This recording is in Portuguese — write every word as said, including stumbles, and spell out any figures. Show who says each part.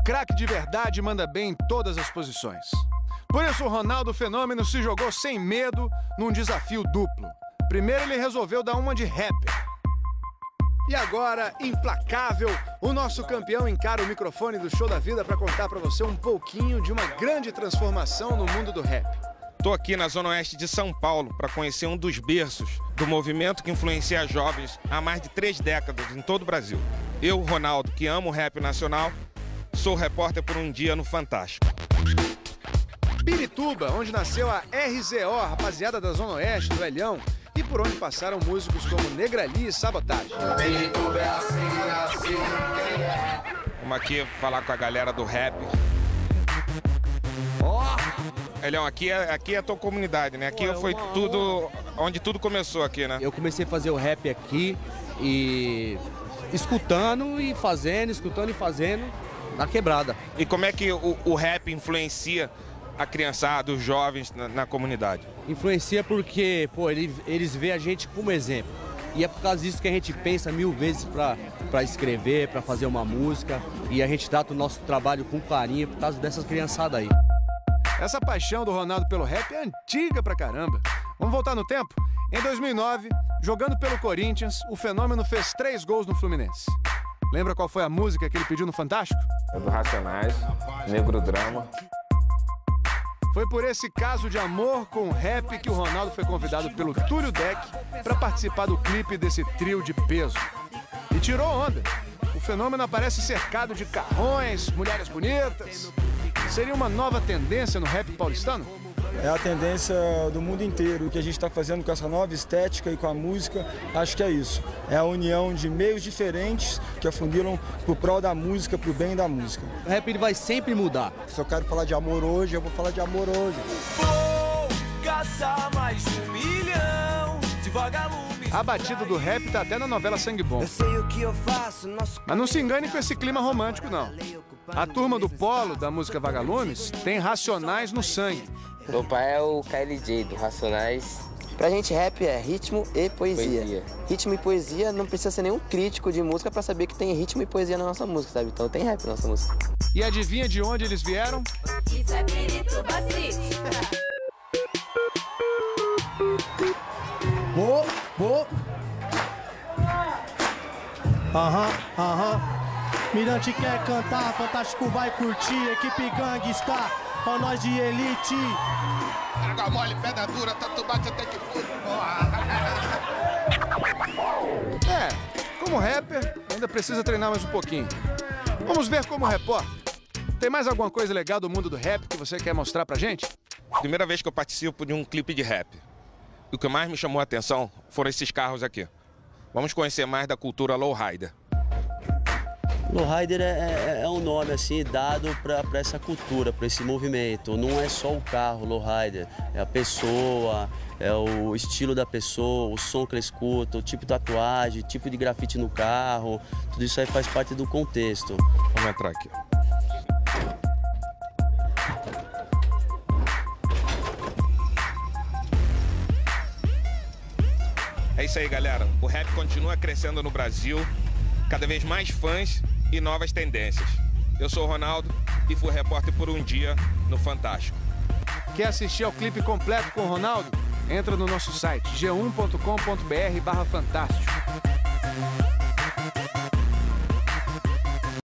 Speaker 1: craque de verdade manda bem em todas as posições. Por isso o Ronaldo Fenômeno se jogou sem medo num desafio duplo. Primeiro ele resolveu dar uma de rapper. E agora, implacável, o nosso campeão encara o microfone do Show da Vida para contar para você um pouquinho de uma grande transformação no mundo do rap.
Speaker 2: Estou aqui na Zona Oeste de São Paulo para conhecer um dos berços do movimento que influencia jovens há mais de três décadas em todo o Brasil. Eu, Ronaldo, que amo o rap nacional, sou repórter por um dia no Fantástico.
Speaker 1: Pirituba, onde nasceu a R Z O, a rapaziada da Zona Oeste, do Elhão, e por onde passaram músicos como Negrali e Sabotagem.
Speaker 2: Vamos aqui falar com a galera do rap. Elhão, aqui é, aqui é a tua comunidade, né? Aqui foi tudo, onde tudo começou aqui, né?
Speaker 3: Eu comecei a fazer o rap aqui e escutando e fazendo, escutando e fazendo na quebrada.
Speaker 2: E como é que o, o rap influencia a criançada, os jovens na, na comunidade?
Speaker 3: Influencia porque, pô, eles, eles veem a gente como exemplo. E é por causa disso que a gente pensa mil vezes para escrever, para fazer uma música. E a gente trata o nosso trabalho com carinho por causa dessas criançadas aí.
Speaker 1: Essa paixão do Ronaldo pelo rap é antiga pra caramba. Vamos voltar no tempo? Em dois mil e nove, jogando pelo Corinthians, o Fenômeno fez três gols no Fluminense. Lembra qual foi a música que ele pediu no Fantástico?
Speaker 2: É do Racionais, Negro Drama.
Speaker 1: Foi por esse caso de amor com o rap que o Ronaldo foi convidado pelo Túlio Deck para participar do clipe desse trio de peso. E tirou onda. O Fenômeno aparece cercado de carrões, mulheres bonitas. Seria uma nova tendência no rap paulistano?
Speaker 4: É a tendência do mundo inteiro. O que a gente está fazendo com essa nova estética e com a música, acho que é isso. É a união de meios diferentes que afunilam pro prol da música, pro bem da música.
Speaker 3: O rap ele vai sempre mudar.
Speaker 4: Se eu quero falar de amor hoje, eu vou falar de amor hoje.
Speaker 5: Vou caçar mais um milhão de vagalumes.
Speaker 1: A batida do rap tá até na novela Sangue Bom. Mas não se engane com esse clima romântico, não. A turma do Polo, da música Vagalumes, tem Racionais no sangue.
Speaker 6: Meu pai é o K L J, do Racionais. Pra gente, rap é ritmo e poesia. poesia. Ritmo e poesia não precisa ser nenhum crítico de música pra saber que tem ritmo e poesia na nossa música, sabe? Então tem rap na nossa música.
Speaker 1: E adivinha de onde eles vieram?
Speaker 7: Isso é Pirituba City.
Speaker 8: Vou, vou. Aham, aham. Mirante quer cantar, Fantástico vai curtir. Equipe Gangstar, ó nós de elite.
Speaker 9: Água mole, pedra dura, tanto bate até que fude.
Speaker 1: É, como rapper, ainda precisa treinar mais um pouquinho. Vamos ver como repórter. Tem mais alguma coisa legal do mundo do rap que você quer mostrar pra gente?
Speaker 2: Primeira vez que eu participo de um clipe de rap. E o que mais me chamou a atenção foram esses carros aqui. Vamos conhecer mais da cultura lowrider.
Speaker 3: Lowrider é, é, é um nome assim dado para essa cultura, para esse movimento. Não é só o carro, lowrider, é a pessoa, é o estilo da pessoa, o som que ela escuta, o tipo de tatuagem, o tipo de grafite no carro. Tudo isso aí faz parte do contexto.
Speaker 2: Vamos entrar aqui. É isso aí, galera. O rap continua crescendo no Brasil, cada vez mais fãs e novas tendências. Eu sou o Ronaldo e fui repórter por um dia no Fantástico.
Speaker 1: Quer assistir ao clipe completo com o Ronaldo? Entra no nosso site g um ponto com ponto br barra fantástico.